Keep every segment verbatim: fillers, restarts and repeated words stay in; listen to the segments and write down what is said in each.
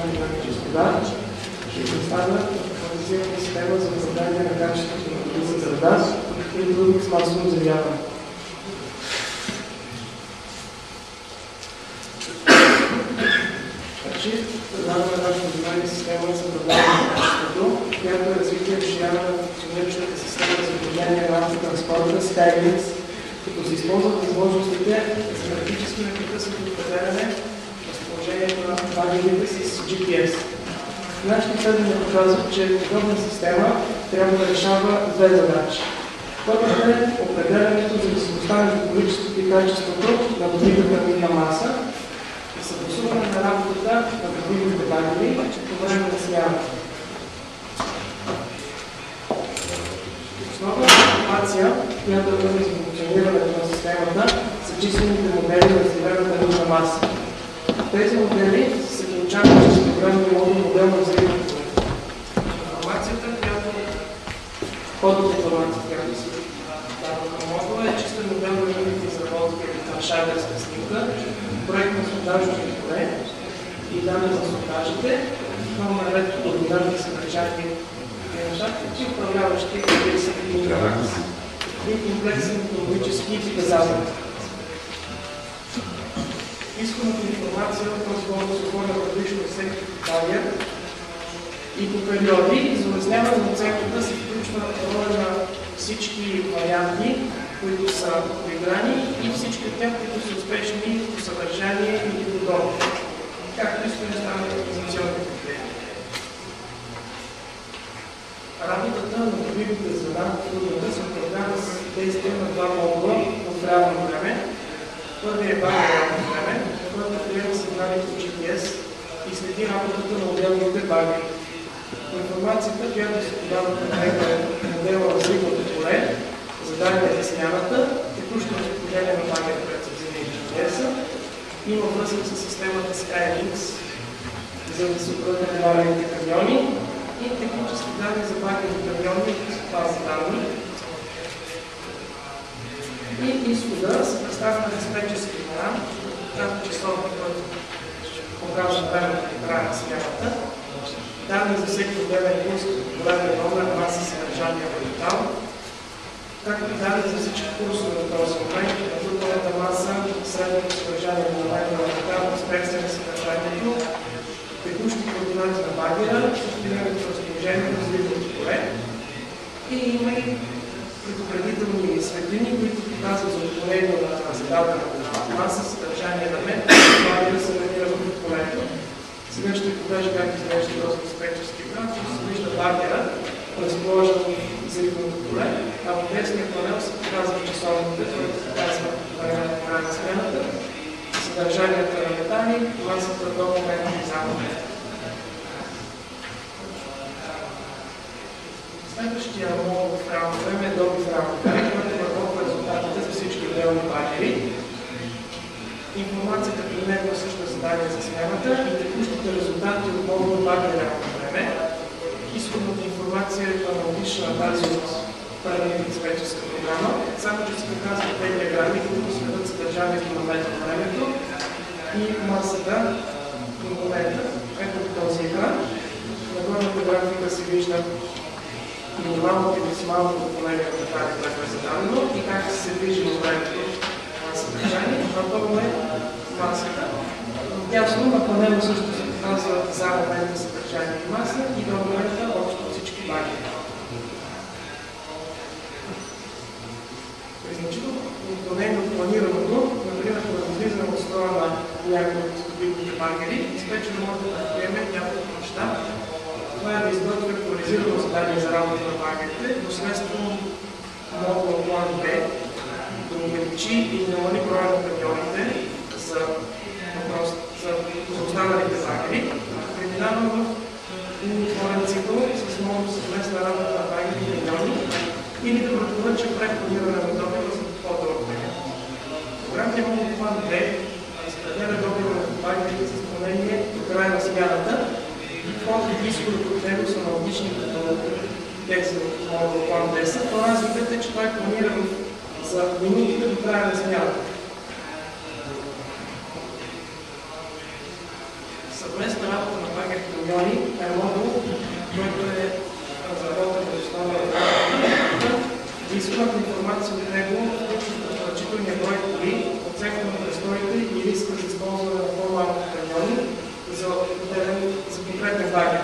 динамически удар ще представя автоматизирана система за управление на качеството на води за среда и продукт с масово оземяване. Предлагаме нашето внимание система за управление на качеството, която е развитие и разширяване на функциониращата система за управление на автотранспорта Skylynx, като се използват възможностите за практически непрекъснато определяне разположението на багерите с джи пи ес. Нашите изследвания показват, че подобна система трябва да решава две задачи. Първата е определянето за зависимостта между количеството и качеството на добитата минна маса и съгласуване на работата на добитите багери по време на смяна. Основна информация, която е за функционирането на системата, са числените модели на взривената минна маса. Тези модели се получават чрез програмния модул модел на взриването. Информацията, която кодът информация, която се дава към модула, е чистен модел на минните изработки или траншаверска снимка, проект на сондажното поле и данни за сондажите, много наред координатни съдържания и управляващи и комплексни методологически показатели. Изходната информация от този модул се оформя различно всеки бариер и по периоди за улесняване на оценката се включва роля на всички варианти, които са поиграни и всички от тях, които са успешни по съдържание или подобно, както и стойността на организационните критерии. Работата на добивните звена в трудната се управлява с действие на два модула в реално време. Първият е база реално време, който приема сигналите от джи пи ес и следи работата на отделните багери. Информацията, която се подава на модела на взривното поле, задание за смяната, текущо разпределение на багери, което се взима и джи пи ес-а, има връзка с системата Skylynx, за да се управляват багерите камиони и технически данни за багерите камиони с база данни. И изхода се представя на диспетчерски екран, както часовник, който показва времето до края на смяната, данни за всеки отделен пулс, големия номер, маса, съдържание на метал, както и данни за всички курсове на този момент, натрупаната маса, средното съдържание на момента на метал, инспекция на съдържанието, текущи координати на багера, постигането разположение на взривното поле и има и предупредителни светлини, които показват за отклонение на зададената маса, съдържание на мет, багера се намира в полето. Сега ще покажа как изглежда този диспетчерски екран, като се вижда багера, разположен в взривното поле, а в десния панел се показва часовните, който показва времето на края на смената, съдържанието на метали, масата до момента на запада. Следващия модул в реално време е добив реално време, който върховва резултатите за всички отделни багери. Информацията при него е също задание за смяната и текущите резултати от модула багер реално време. Изходната информация е аналогична на тази от първата диспетчерска програма, само че се показват две диаграми, които следват съдържанието на метод времето и масата до момента. Ето този екран. На горната графика се вижда минималното и максималното допълнение на тази, което е зададено и как се движи във времето на съдържание. На долу е масата. Дясно на панела също се показва за момента съдържание и маса и до момента общо всички багери. При значително отклонение от планираното, например, когато излизаме от строя на някои от добитните багери, диспетчерът може да приеме няколко неща. Това е да изготви актуализирано задание за работа на багерите, посредством модула план Б, да увеличи и намали броя на камионите за, за, за останалите багери. Преминава в отворен цикъл с модул съвместна работа на багери и камиони или да препоръча препланиране на добива за по-дълъг период. Програмният модул план Б разпределя добива на багерите с изпълнение до края на смяната. Вход и изходът от него са аналогични като тези от модул план десет, но разликата е, че той планира за минутите до края на смяната. Съвместна работа на багер камиони е модул, който е разработен в основа на работата. Изискваната информация от него включва значителния брой коли, оценка на престоите и риска за използване на по-малко камиони за, за конкретен лагер.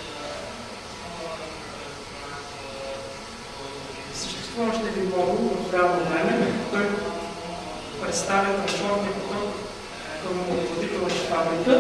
Съществуващ един модул в реално време, той представя транспортния поток към охладителната фабрика.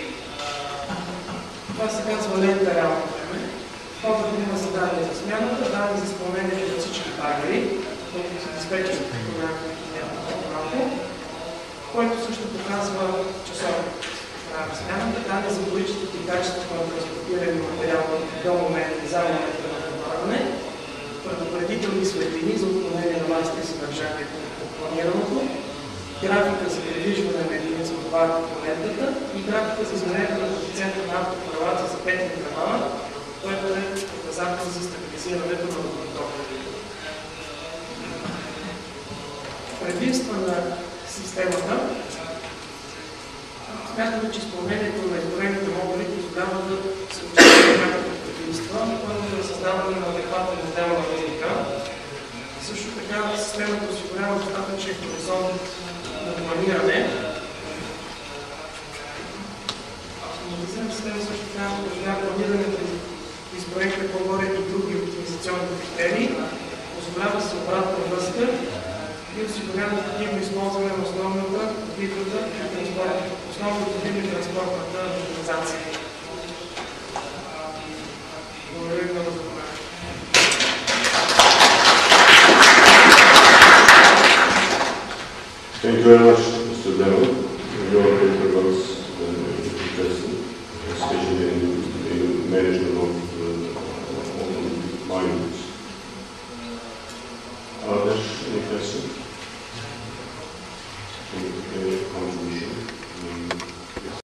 Това се казва лента реално време. Входът има за данни за смяната, данни за изпълнението на всички лагери, които се диспетчерът по малко, който също показва часовник на смяната, данни за количеството и качеството на транспортирани материал до момента и за момента на предлагане, предупредителни светлини за отклонение на масата и съдържанието на планираното, графика за придвижване на единица от товар по лентата и графика за изменението на коефициента на автокорелация за пет интервала, който е показател за стабилизирането на водопотока. Предимства на системата. Смятаме, че изпълнението на изброените модули позволява да се очаква някакви предимства. Първото е създаване на адекватен модел на въздуха. Също така системата осигурява достатъчен хоризонт на планиране. Автоматизирана система също така позволява планирането на изброените по-горе и други оптимизационни критерии, позволява се обратна връзка и осигурява ефективно използване на основната видовата и транспортната, основната вида и транспортната организация. Благодаря ви много за вниманието. Thank you very much, Mister Demo. Your paper was uh, interesting, especially in the management of uh, miners. Are there any questions?